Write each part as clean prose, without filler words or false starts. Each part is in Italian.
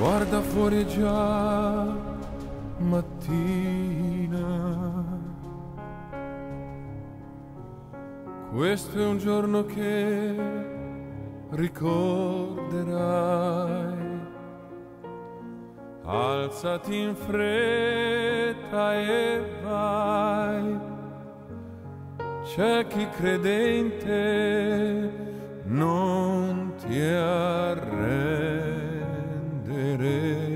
Guarda fuori è già mattina. Questo è un giorno che ricorderai. Alzati in fretta e vai. C'è chi credente non ti arrendere.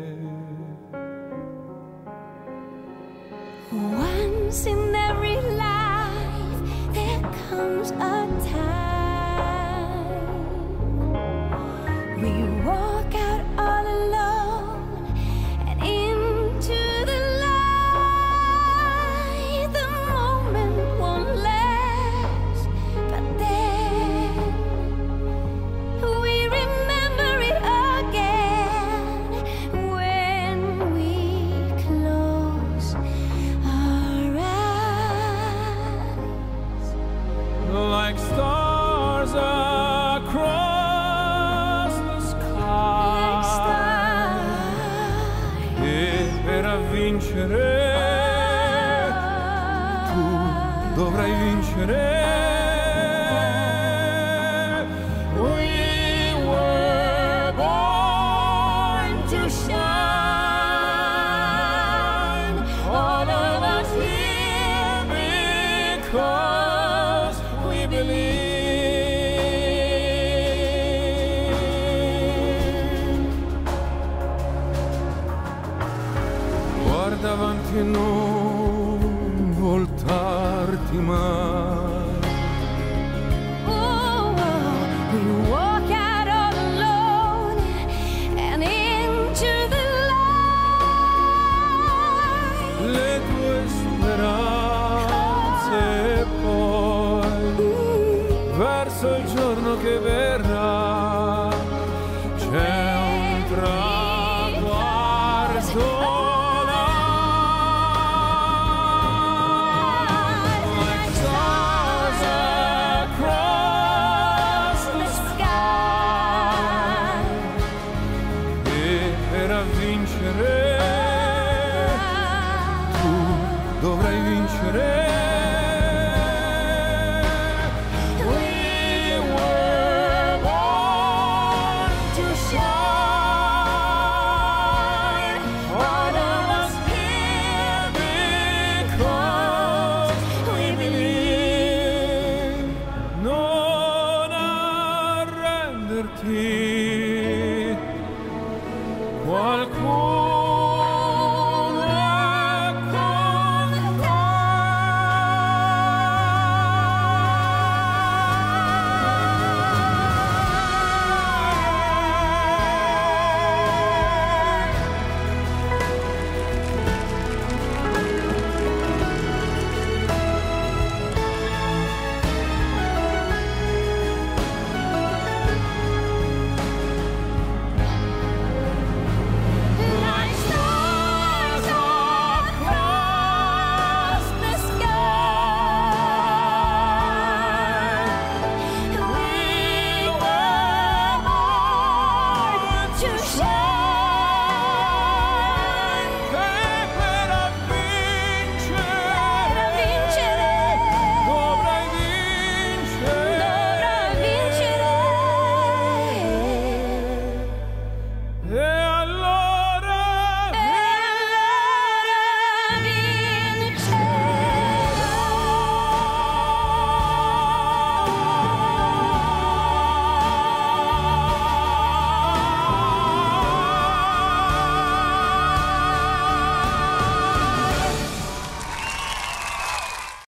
Once in every life there comes a time we walk out all alone and into the light. The moment won't last, but then we remember it again when we close our eyes. Like stars across the sky. E per vincere tu dovrai vincere. We were born to shine, all of us here because we believe. Guarda avanti e non voltarti mai.